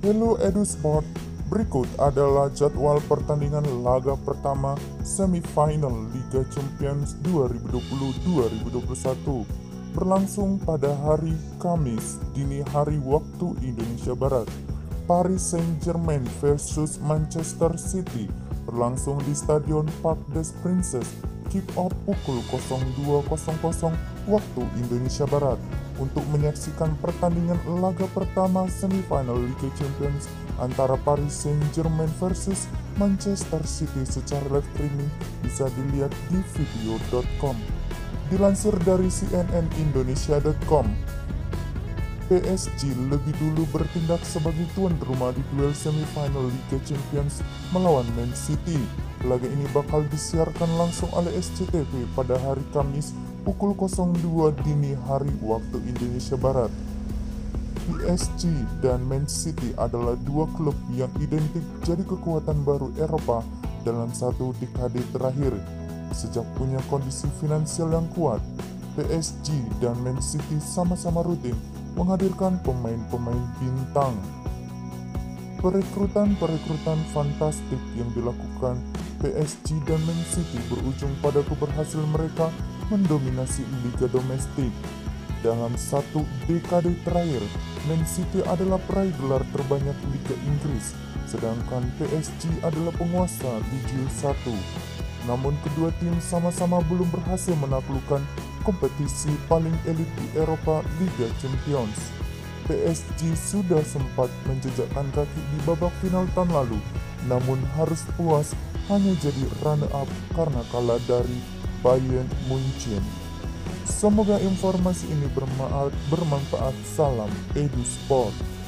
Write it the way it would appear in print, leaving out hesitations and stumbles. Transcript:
Hello EduSport, berikut adalah jadwal pertandingan laga pertama semifinal Liga Champions 2020-2021 berlangsung pada hari Kamis dini hari waktu Indonesia Barat. Paris Saint-Germain versus Manchester City berlangsung di Stadion Parc des Princes, kick off pukul 02.00 waktu Indonesia Barat. Untuk menyaksikan pertandingan laga pertama semifinal Liga Champions antara Paris Saint-Germain versus Manchester City secara live streaming bisa dilihat di video.com. Dilansir dari cnnindonesia.com, PSG lebih dulu bertindak sebagai tuan rumah di duel semifinal Liga Champions melawan Man City. Laga ini bakal disiarkan langsung oleh SCTV pada hari Kamis pukul 02 dini hari waktu Indonesia Barat. PSG dan Man City adalah dua klub yang identik jadi kekuatan baru Eropa dalam satu dekade terakhir. Sejak punya kondisi finansial yang kuat, PSG dan Man City sama-sama rutin menghadirkan pemain-pemain bintang. Perekrutan fantastik yang dilakukan PSG dan Man City berujung pada keberhasilan mereka mendominasi liga domestik. Dalam satu dekade terakhir, Man City adalah peraih gelar terbanyak Liga Inggris, sedangkan PSG adalah penguasa Liga 1. Namun kedua tim sama-sama belum berhasil menaklukkan kompetisi paling elit di Eropa, Liga Champions. PSG sudah sempat menjejakkan kaki di babak final tahun lalu, namun harus puas hanya jadi runner-up karena kalah dari Bayern Munchen. Semoga informasi ini bermanfaat. Salam EduSport.